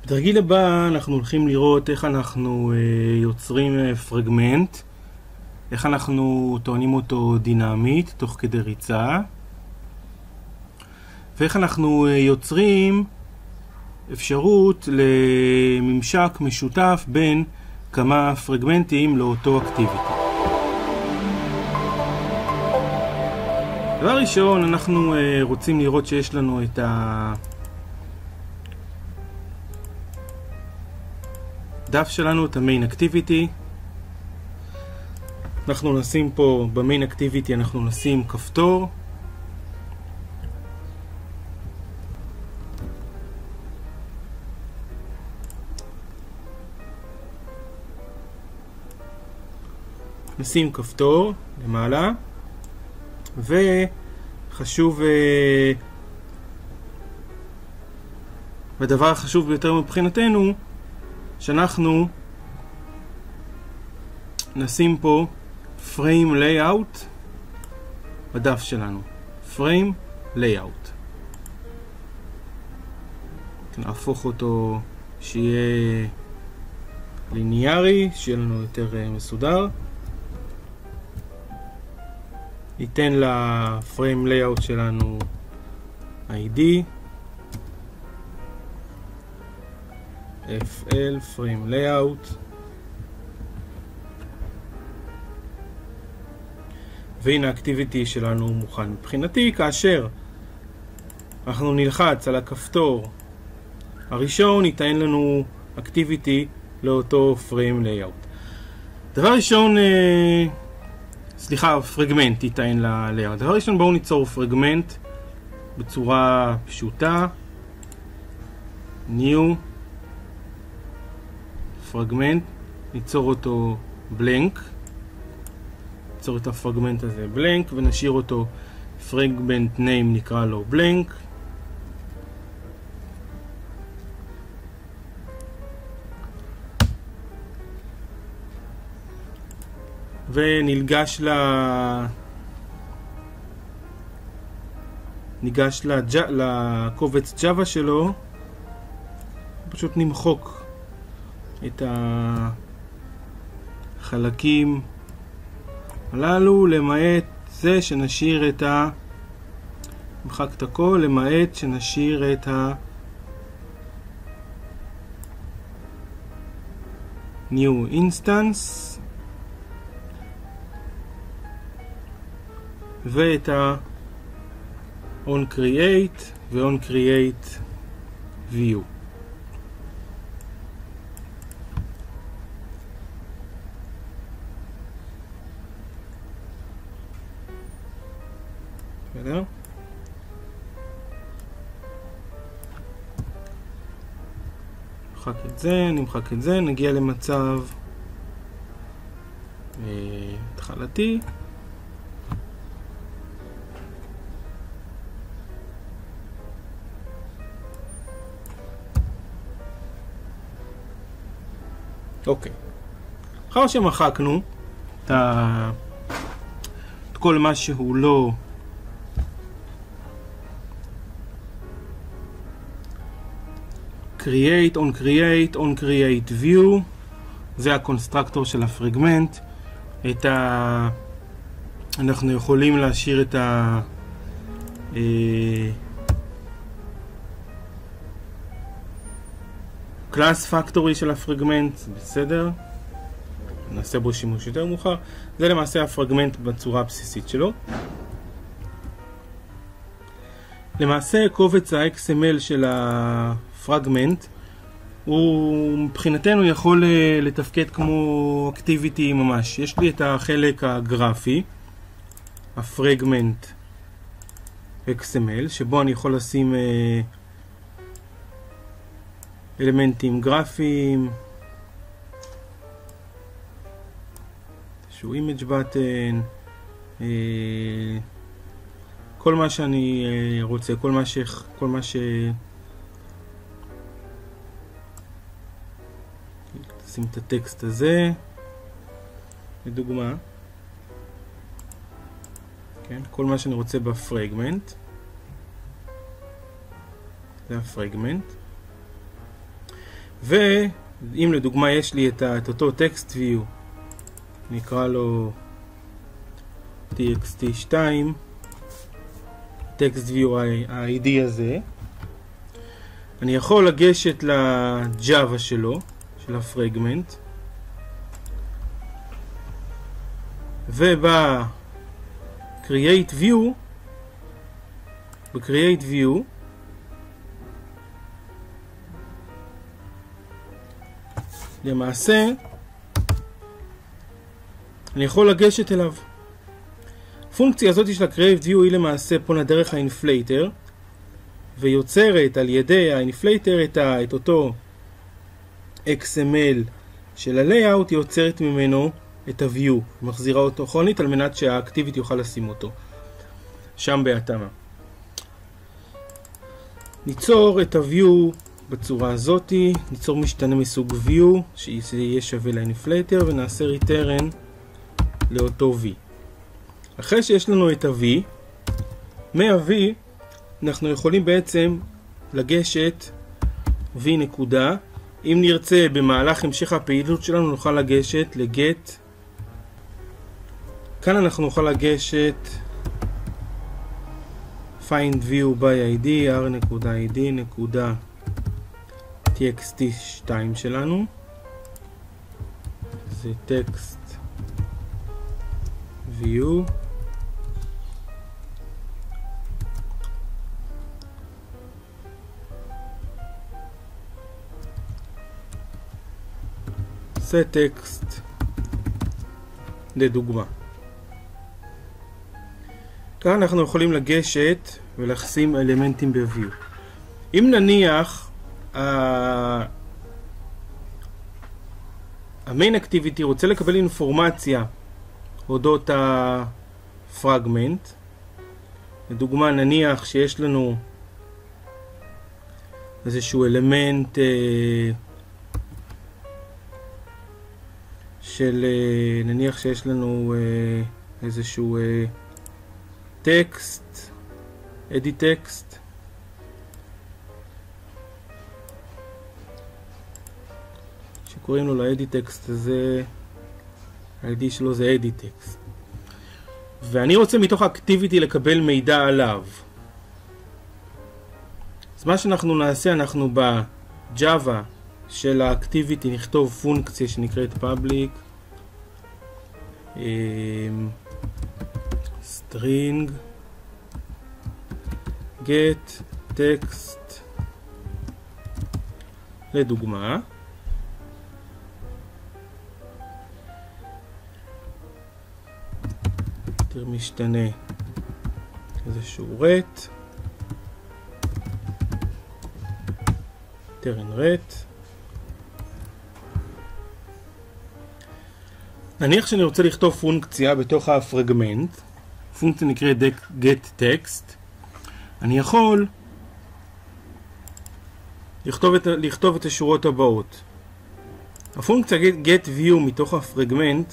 בתרגיל הבא אנחנו הולכים לראות איך אנחנו יוצרים פרגמנט, איך אנחנו טוענים אותו דינמית תוך כדי ריצה, ואיך אנחנו יוצרים אפשרות לממשק משותף בין כמה פרגמנטים לאותו אקטיביטי. דבר ראשון, אנחנו רוצים לראות שיש לנו את הדף שלנו, את המיין אקטיביטי. אנחנו נשים פה במיין אקטיביטי, אנחנו נשים כפתור. נשים כפתור למעלה, וחשוב, והדבר החשוב ביותר מבחינתנו, שאנחנו נשים פה frame layout בדף שלנו. frame layout. נהפוך אותו שיהיה ליניארי, שיהיה לנו יותר מסודר. ניתן לפריים layout שלנו ID FL frame layout, והנה האקטיביטי שלנו מוכן מבחינתי. כאשר אנחנו נלחץ על הכפתור הראשון, ייתן לנו אקטיביטי לאותו frame layout. דבר ראשון, פרגמנט ייתן ל-layout. דבר ראשון, בואו ניצור פרגמנט בצורה פשוטה. new פרגמנט, ניצור אותו בלנק, ניצור את הפרגמנט הזה בלנק ונשאיר אותו פרגמנט name, נקרא לו בלנק. ונלגש לקובץ Java שלו, פשוט נמחוק את החלקים הללו, למעט זה שנשאיר את נמחק את הכל, למעט שנשאיר את new instance ואת on create ו-on create view. בסדר? נמחק את זה, נמחק את זה, נגיע למצב התחלתי. אוקיי. אחר שמחקנו את כל מה שהוא לא create, on create, on create view, זה הקונסטרקטור של הפרגמנט. אנחנו יכולים להשאיר את קלאס פקטורי של הפרגמנט, בסדר, נעשה בו שימוש יותר מאוחר. זה למעשה הפרגמנט בצורה הבסיסית שלו. למעשה קובץ ה-XML של הפרגמנט הוא מבחינתנו יכול לתפקד כמו אקטיביטי ממש. יש לי את החלק הגרפי, הפרגמנט XML, שבו אני יכול לשים אלמנטים גרפיים, איזשהו image button, כל מה שאני רוצה, כל מה שים את הטקסט הזה לדוגמה, כן, כל מה שאני רוצה בפרגמנט. זה הפרגמנט. ואם לדוגמה יש לי את אותו text view, נקרא לו txt2, text view ה-ID הזה, אני יכול לגשת לג'אווה שלו, של הפרגמנט, וב-create view, למעשה אני יכול לגשת אליו. הפונקציה הזאת של ה-create view היא למעשה פונה דרך האינפלייטר, ויוצרת על ידי האינפלייטר את אותו XML של ה-layout, היא יוצרת ממנו את ה-view, מחזירה אותו כרונית על מנת שהאקטיביטי יוכל לשים אותו שם בהתאמה. ניצור את ה-view בצורה הזאת, ניצור משתנה מסוג view שיהיה שווה לאינפלייטר, ונעשה return לאותו v. אחרי שיש לנו את ה-v, מה-v אנחנו יכולים בעצם לגשת v נקודה. אם נרצה במהלך המשך הפעילות שלנו נוכל לגשת לגט, כאן אנחנו נוכל לגשת find view by id r.id.txt2 שלנו, זה text view, זה טקסט לדוגמה. כאן אנחנו יכולים לגשת ולשים אלמנטים ב-view. אם נניח ה-main activity רוצה לקבל אינפורמציה אודות הפרגמנט, לדוגמה נניח שיש לנו איזשהו אלמנט של, נניח שיש לנו איזשהו טקסט, edit טקסט, שקוראים לו ל-edit טקסט הזה, ה-ID שלו זה edit טקסט, ואני רוצה מתוך האקטיביטי לקבל מידע עליו. אז מה שאנחנו נעשה, אנחנו בג'אווה של האקטיביטי נכתוב פונקציה שנקראת public string get text לדוגמה, יותר משתנה איזשהו ret, turn ret. נניח שאני רוצה לכתוב פונקציה בתוך הפרגמנט, פונקציה נקראת get text, אני יכול לכתוב את השורות הבאות. הפונקציה get view מתוך הפרגמנט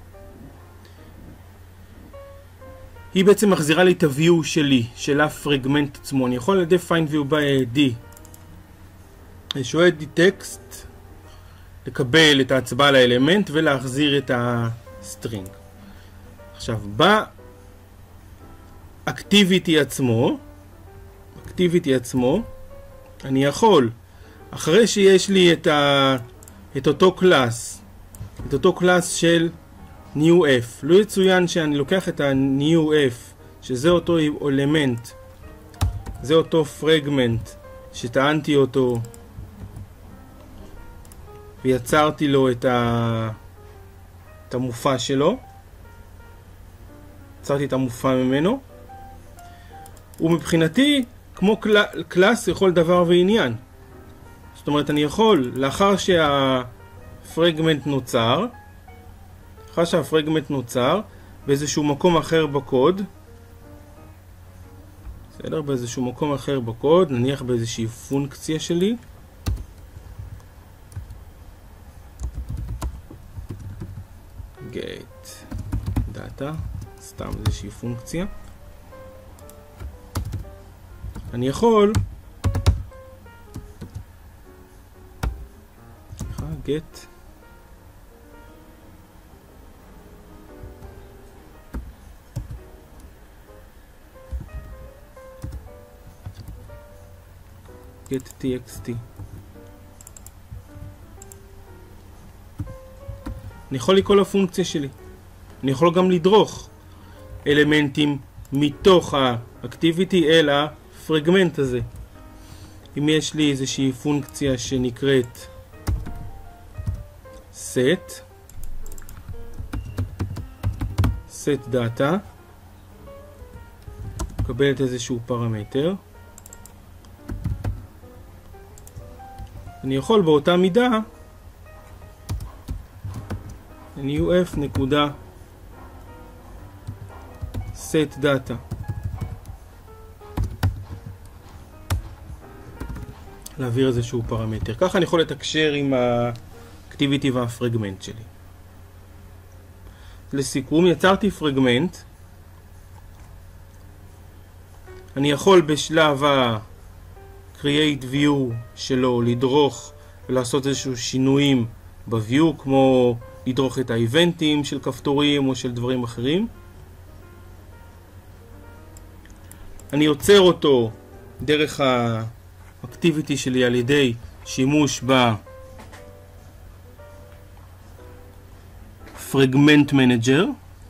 היא בעצם מחזירה לי את ה-view שלי, של הפרגמנט עצמו. אני יכול על ידי find view by id איזשהו edit text לקבל את ההצבעה לאלמנט ולהחזיר את הסטרינג. עכשיו באקטיביטי עצמו אני יכול, אחרי שיש לי את אותו קלאס של new f, לא יצוין שאני לוקח את ה-new f שזה אותו אלמנט, זה אותו פרגמנט שטענתי אותו ויצרתי לו את המופע שלו, יצרתי את המופע ממנו, ומבחינתי כמו קלאס לכל דבר ועניין. זאת אומרת אני יכול, לאחר שהפרגמנט נוצר באיזשהו מקום אחר בקוד, בסדר? באיזשהו מקום אחר בקוד, נניח באיזושהי פונקציה שלי, get data, סתם איזושהי פונקציה, אני יכול get txt. אני יכול לקרוא לפונקציה שלי. אני יכול גם לדרוך אלמנטים מתוך האקטיביטי אל הפרגמנט הזה. אם יש לי איזושהי פונקציה שנקראת set data, מקבלת איזשהו פרמטר, אני יכול באותה מידה uf נקודה set data להעביר איזשהו פרמטר. ככה אני יכול לתקשר עם האקטיביטי והפרגמנט שלי. לסיכום, יצרתי פרגמנט. אני יכול בשלב ה-create view שלו לדרוך ולעשות איזשהו שינויים ב-view, כמו לדרוך את האיבנטים של כפתורים או של דברים אחרים. אני יוצר אותו דרך האקטיביטי שלי על ידי שימוש בפרגמנט מנג'ר.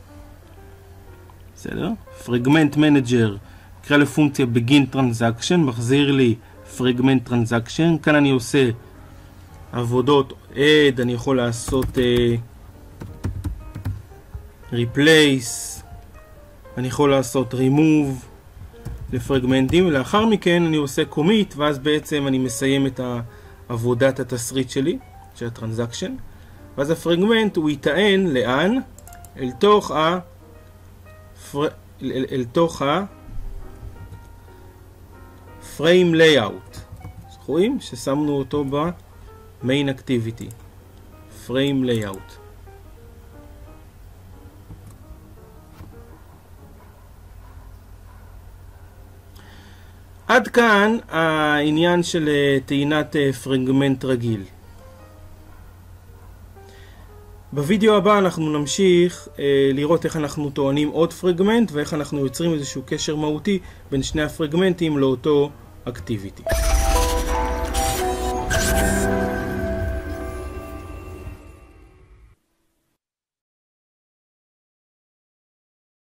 בסדר? פרגמנט מנג'ר קרא לפונקציה begin transaction, מחזיר לי פרגמנט transaction. כאן אני עושה עבודות add, אני יכול לעשות replace, אני יכול לעשות remove לפרגמנטים, ולאחר מכן אני עושה commit, ואז בעצם אני מסיים את עבודת התסריט שלי, של הטרנזקשן, ואז הפרגמנט הוא יטען לאן? אל תוך frame layout. זוכרים ששמנו אותו ב-main activity, frame layout. עד כאן העניין של טעינת פרגמנט רגיל. בווידאו הבא אנחנו נמשיך לראות איך אנחנו טוענים עוד פרגמנט ואיך אנחנו יוצרים איזשהו קשר מהותי בין שני הפרגמנטים לאותו אקטיביטי.